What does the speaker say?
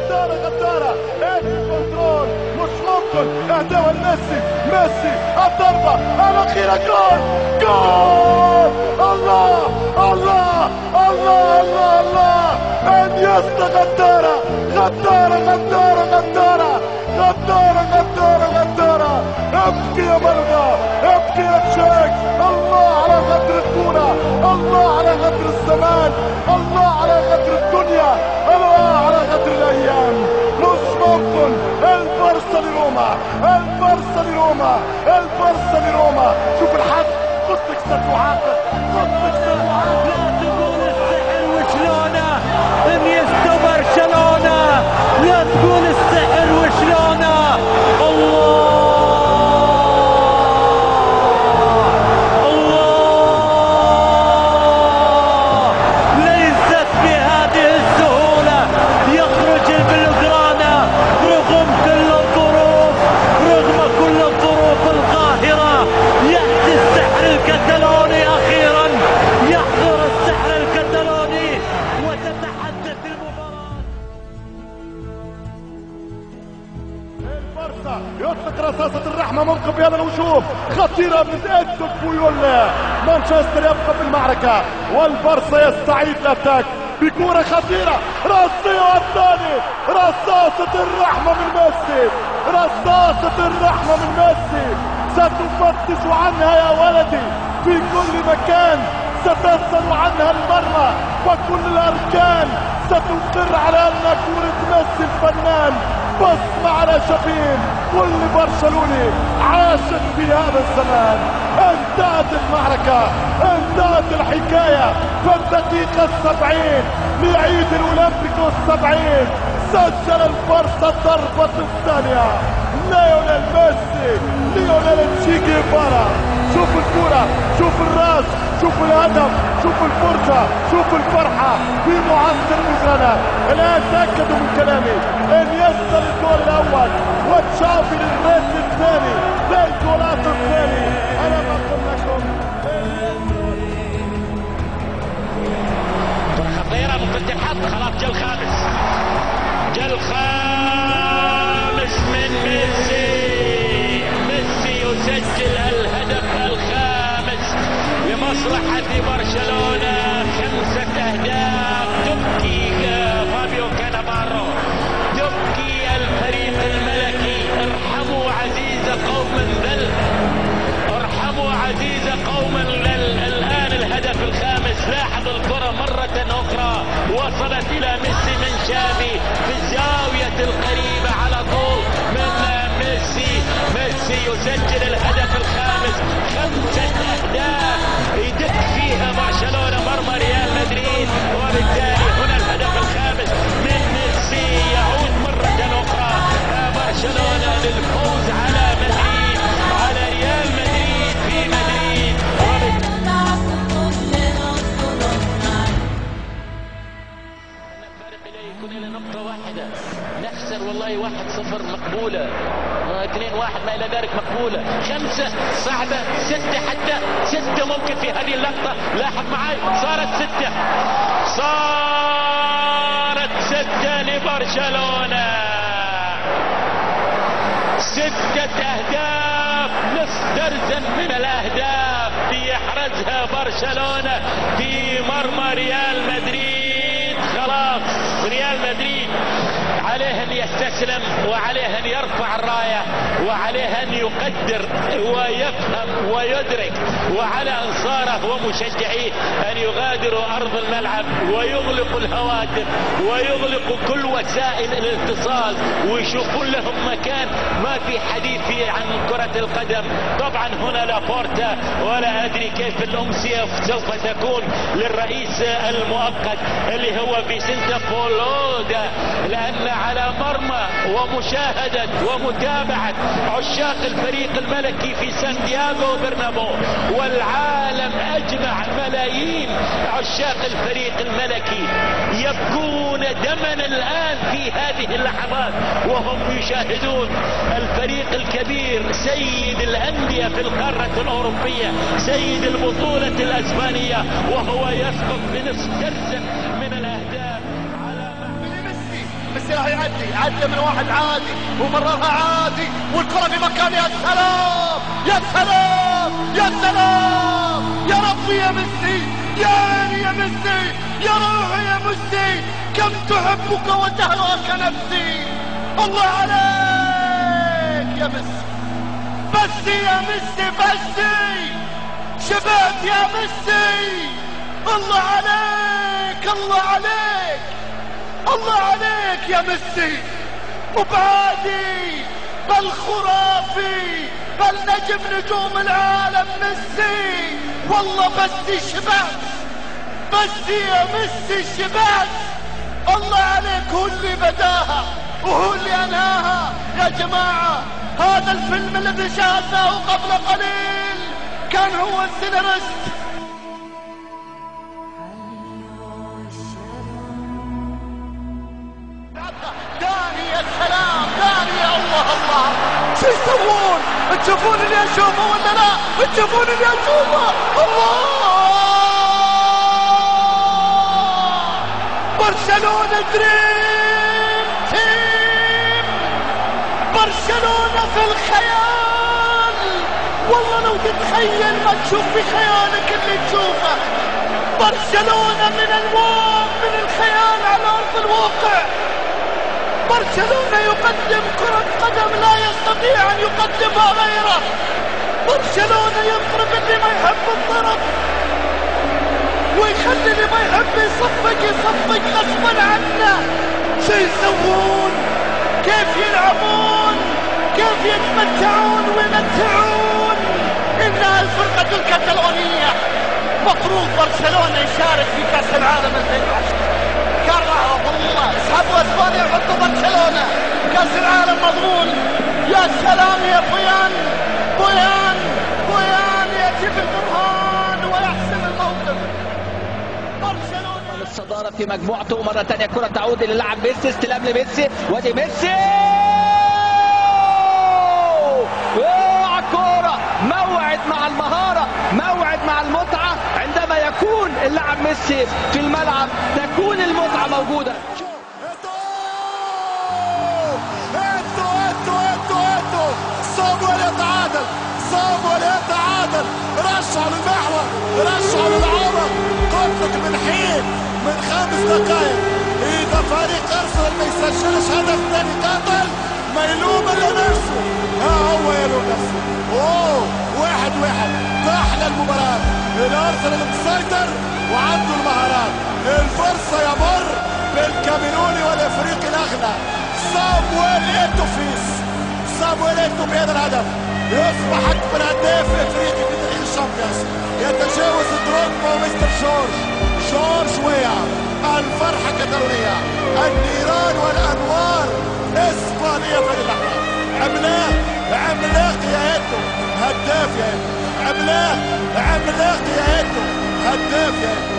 غدارة الكنترول مش ممكن. اهداء لميسي، ميسي الضربة الأخيرة، جول جول. الله الله الله الله الله. انيستا غدارة غدارة غدارة غدارة غدارة غدارة غدارة. ابكي يا مرمى، ابكي يا تشيك. الله على غدر الكورة، الله على غدر الزمان، الله على غدر الدنيا، الله على غدر الايام. مش ممكن. البارسا لروما، البارسا لروما، البارسا لروما. شوف الحد، قلت لك ستعاقب، قلت لك ستعاقب. لا تقول السحر وشلونه انيستا برشلونة، لا تقول السحر وشلونه. الله ليست بهذه السهولة يخرج البلغرانة رغم كل الظروف، رغم كل الظروف القاهرة. يأتي السحر الكتالوني أخيرا، يحضر السحر الكتالوني وتتحدث المباراة. البارسا يطلق رصاصة الرحمة من قبيل الهجوم، خطيرة من ادو بويول. مانشستر يبقى في المعركة والبارسا يستعيد الاتاك بكرة خطيرة راسية الثاني. رصاصة الرحمة من ميسي، رصاصة الرحمة من ميسي. ستفتش عنها يا ولدي في كل مكان، ستسأل عنها المرة وكل الأركان ستقر على أن كرة ميسي الفنان بصمة على شفين كل برشلوني عاشت في هذا الزمان. انتهت المعركة، انتهت الحكاية في الدقيقة 70 لعيد الأولمبيكو 70. سجل البارسا الضربة الثانية، ليونيل ميسي، ليونيل تشي جيفارا. شوف الكرة، شوف الراس، شوف الهدف، شوف الفرصة، شوف الفرحة في معسكر بلغرانا. الآن تأكدوا من كلامي، انيستا للجول الأول وتشافي للريت الثاني للجولات الثاني. أنا بقول لكم خطيرة ممكن تنحط. خلاص جا الخامس، جا الخامس من ميسي. ميسي يسجل الهدف الخامس لمصلحة برشلونة. 5 أهداف. تبكي فابيو كانافارو، تبكي الفريق الملكي. ارحموا عزيز قوم ذل، ارحموا عزيز قوم ذل. الآن الهدف الخامس. لاحظ الكرة مرة أخرى وصلت إلى ميسي من شافي في الزاوية القريبة على طول من ميسي. ميسي يسجل الهدف الخامس. 5 أهداف يدك فيها برشلونة مرمى ريال مدريد، وبالتالي هنا الهدف الخامس من ميسي يعود مرة أخرى برشلونة للفوز على مدريد، على ريال مدريد في مدريد. الفارق يكون إلى نقطة واحدة. نخسر والله 1-0 مقبولة، 2-1 ما إلى ذلك مقبولة. 5 صعبة، 6 حتى 6 ممكن في هذه اللقطة. لاحظ معي، صارت 6، صارت 6 لبرشلونة. 6 أهداف، نصف درزن من الأهداف ليحرزها برشلونة في مرمى ريال مدريد. خلاص ريال مدريد عليه أن يستسلم، وعليه أن يرفع الراية، وعليه أن يقدر ويفهم ويدرك، وعلى أنصاره ومشجعيه أن يغادروا أرض الملعب ويغلقوا الهواتف ويغلقوا كل وسائل الاتصال ويشوفون لهم مكان ما في حديث فيه عن كرة القدم. طبعا هنا لا بورتا ولا أدري كيف الأمسية سوف تكون للرئيس المؤقت اللي هو فيسنتا بولودا، لأن على مرمى ومشاهدة ومتابعة عشاق الفريق الملكي في سانتياغو برنابو والعالم أجمع، ملايين عشاق الفريق الملكي يبكون دما الآن في هذه اللحظات وهم يشاهدون الفريق الكبير، سيد الأندية في القارة الأوروبية، سيد البطولة الأسبانية، وهو يسقط بنصف درجة من الأهداف على ميسي راح يعدي من واحد عادي ومررها عادي والكرة في مكان. يا سلام يا سلام يا سلام يا ربي يا ميسي، يا عيني يا ميسي، يا روحي يا ميسي، كم تحبك وتهواك نفسي. الله عليك يا ميسي، بس يا ميسي بس شبعت يا ميسي. الله عليك الله عليك الله عليك يا ميسي، مبعادي بل خرافي بل نجم نجوم العالم ميسي. والله بس شبعت، بس يا ميسي شبعت. الله عليك، هو اللي بداها وهو اللي انهاها. يا جماعة هذا الفيلم الذي شاهدناه قبل قليل كان هو السيناريست. داني يا سلام، داني يا الله الله، شو يسوون؟ تشوفون اللي اشوفه ولا لا؟ تشوفون اللي اشوفه؟ الله، برشلونة دريم تيم، برشلونة في الخيال. والله لو تتخيل ما تشوف بخيالك اللي تشوفه. برشلونة من الوهم، من الخيال على ارض الواقع. برشلونة يقدم كرة قدم لا يستطيع ان يقدمها غيره. برشلونة يضرب اللي ما يحب الضرب ويخلي اللي ما يحب يصفق غصبا عنه. شو يسوون؟ كيف يلعبون؟ كيف يتمتعون ويمتعون؟ انها الفرقة الكتالونية. مفروض برشلونة يشارك في كأس العالم 2010. كرهها والله، اسحبوا اسبانيا وحطوا برشلونة كأس العالم مضمون. يا سلام يا بويان، بويان بويان يجيب البرهان ويحسم الموقف. برشلونة الصدارة في مجموعته مرة ثانية. كرة تعود للاعب ميسي، استلام لميسي، وادي ميسي كرة. موعد مع المهارة، موعد مع المتعة. عندما يكون اللاعب ميسي في الملعب تكون المتعة موجودة. صامويل يتعادل، صامويل يتعادل، رشح للمحور، رشح للعمر. قلت لك من حين من 5 دقائق اذا فريق ارسنال ما يسجلش هدف ثاني قاتل ما يلوم الا نفسه. ها هو يلوم نفسه. اوه 1-1 تحلى المباراة. الارسنال مسيطر وعنده المهارات. الفرصة يمر بالكاميروني والافريقي الاغلى صامويل ايتو فيس. صامويل ايتو بهذا الهدف يصبح اكبر هداف افريقي في تاريخ الشامبيونز، يتجاوز دروجبا ومستر جورج ويا. الفرحة كتالونية، النيران والانوار اسبانية في اللحظة. عملاق عملاق يا ايتو، هداف يا ايتو، عملاق عملاق يا ايتو، هداف يا ايتو.